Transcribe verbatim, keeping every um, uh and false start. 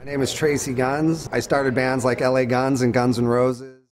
My name is Tracy Guns. I started bands like L A Guns and Guns N' Roses.